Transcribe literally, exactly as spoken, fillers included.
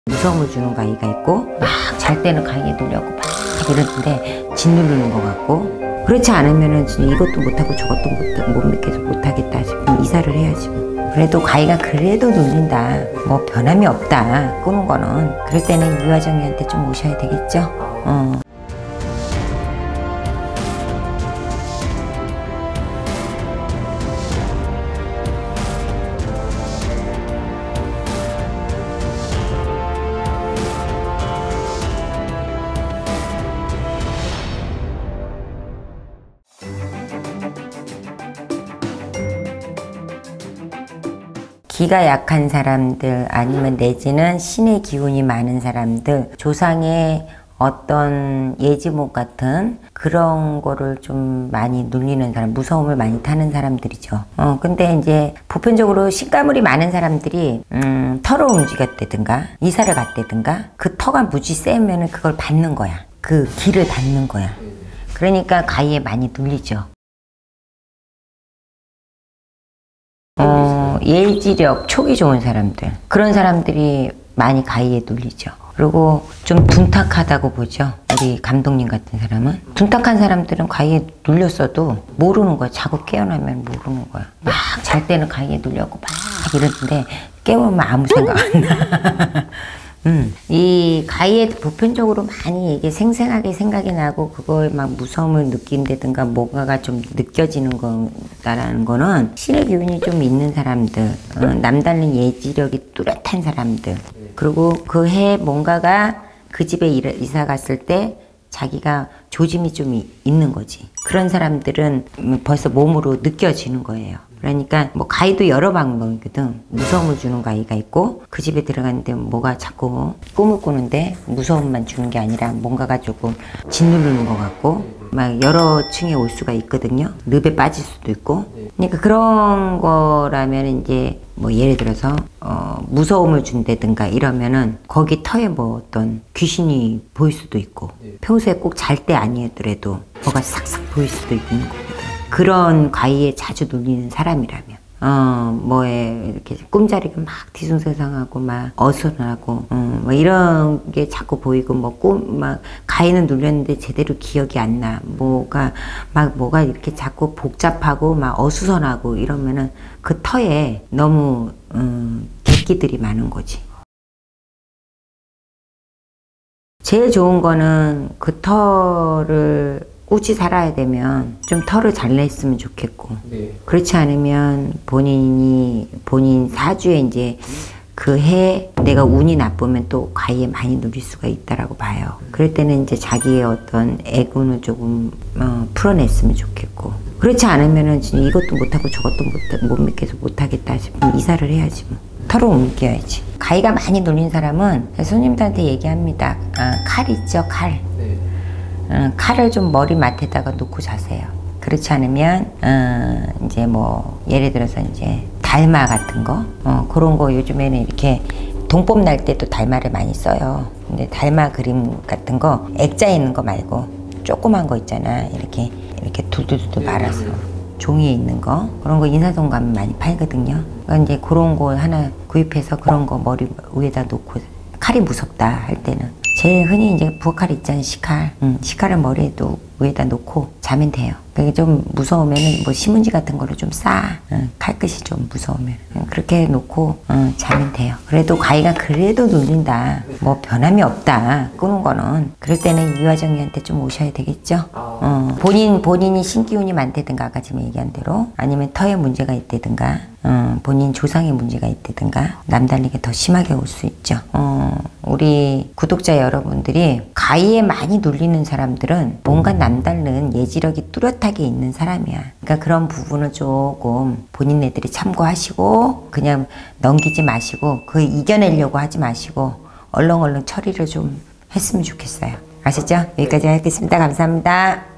무서움을 주는 가위가 있고 막 잘 때는 가위에 놀려고 막 이러는데 짓누르는 것 같고, 그렇지 않으면은 이것도 못하고 저것도 못, 못 믿겠어 못하겠다 싶으면 이사를 해야지 뭐. 그래도 가위가 그래도 눌린다, 뭐 변함이 없다 끄는 거는, 그럴 때는 이화정이한테 좀 오셔야 되겠죠. 어. 기가 약한 사람들, 아니면 내지는 신의 기운이 많은 사람들, 조상의 어떤 예지몽 같은 그런 거를 좀 많이 눌리는 사람, 무서움을 많이 타는 사람들이죠. 어, 근데 이제 보편적으로 신가물이 많은 사람들이 음, 터를 움직였다든가 이사를 갔다든가 그 터가 무지 세면은 그걸 받는 거야. 그 기를 받는 거야. 그러니까 가위에 많이 눌리죠. 어, 예지력, 촉이 좋은 사람들, 그런 사람들이 많이 가위에 눌리죠. 그리고 좀 둔탁하다고 보죠. 우리 감독님 같은 사람은 둔탁한 사람들은 가위에 눌렸어도 모르는 거야. 자고 깨어나면 모르는 거야. 막 잘 때는 가위에 눌려고 막 이러는데 깨우면 아무 생각 안 나. 음, 이 가위에 보편적으로 많이 이게 생생하게 생각이 나고 그거에 막 무서움을 느낀다든가 뭔가가 좀 느껴지는 거다라는 거는 신의 기운이 좀 있는 사람들, 어, 남다른 예지력이 뚜렷한 사람들, 그리고 그 해 뭔가가 그 집에 이사 갔을 때 자기가 조짐이 좀 있는 거지. 그런 사람들은 벌써 몸으로 느껴지는 거예요. 그러니까 뭐 가위도 여러 방법이거든. 무서움을 주는 가위가 있고, 그 집에 들어갔는데 뭐가 자꾸 꿈을 꾸는데 무서움만 주는 게 아니라 뭔가가 조금 짓누르는 것 같고 막 여러 층에 올 수가 있거든요. 늪에 빠질 수도 있고. 그러니까 그런 거라면 이제 뭐 예를 들어서 어 무서움을 준다든가 이러면은 거기 터에 뭐 어떤 귀신이 보일 수도 있고, 평소에 꼭 잘 때 아니었더라도 뭐가 싹싹 보일 수도 있는 거거든. 그런 가위에 자주 눌리는 사람이라면, 어, 뭐에, 이렇게 꿈자리가 막 뒤숭숭하고, 막 어수선하고, 어, 뭐 이런 게 자꾸 보이고, 뭐 꿈, 막, 가위는 눌렸는데 제대로 기억이 안 나. 뭐가, 막 뭐가 이렇게 자꾸 복잡하고, 막 어수선하고 이러면은 그 터에 너무, 음, 객기들이 많은 거지. 제일 좋은 거는 그 터를 꾸지 살아야 되면 좀 털을 잘 냈으면 좋겠고, 네. 그렇지 않으면 본인이 본인 사주에 이제 그 해 내가 운이 나쁘면 또 가위에 많이 눌릴 수가 있다라고 봐요. 그럴 때는 이제 자기의 어떤 애군을 조금 어, 풀어냈으면 좋겠고, 그렇지 않으면은 이것도 못하고 저것도 못, 못 믿겠어 못하겠다 싶으면 이사를 해야지 뭐. 털을 옮겨야지. 가위가 많이 눌린 사람은 손님들한테 얘기합니다. 아, 칼 있죠, 칼. 네. 어, 칼을 좀 머리맡에다가 놓고 자세요. 그렇지 않으면 어, 이제 뭐 예를 들어서 이제 달마 같은 거, 어, 그런 거 요즘에는 이렇게 동법 날 때도 달마를 많이 써요. 근데 달마 그림 같은 거 액자 있는 거 말고 조그만 거 있잖아. 이렇게 이렇게 둘둘둘 말아서 종이에 있는 거, 그런 거 인사동 가면 많이 팔거든요. 그러니까 이제 그런 거 하나 구입해서 그런 거 머리 위에다 놓고, 칼이 무섭다 할 때는 제일 흔히 이제 부엌칼 있잖아요. 식칼. 음, 식칼을 머리에도 위에다 놓고 자면 돼요. 그게 좀 무서우면은 뭐 신문지 같은 거를 좀 싸. 음, 칼끝이 좀 무서우면. 음, 그렇게 놓고 음, 자면 돼요. 그래도 가위가 그래도 눌린다, 뭐 변함이 없다 끄는 거는, 그럴 때는 이화정이한테 좀 오셔야 되겠죠. 어, 본인, 본인이 신기운이 많다든가 아까 지금 얘기한 대로, 아니면 터에 문제가 있다든가, 어, 본인 조상의 문제가 있다든가 남다르게 더 심하게 올 수 있죠. 어, 우리 구독자 여러분들이 가위에 많이 눌리는 사람들은 뭔가 남다른 예지력이 뚜렷하게 있는 사람이야. 그러니까 그런 부분을 조금 본인네들이 참고하시고 그냥 넘기지 마시고 그 이겨내려고 하지 마시고 얼렁얼렁 처리를 좀 했으면 좋겠어요. 아시죠? 여기까지 하겠습니다. 감사합니다.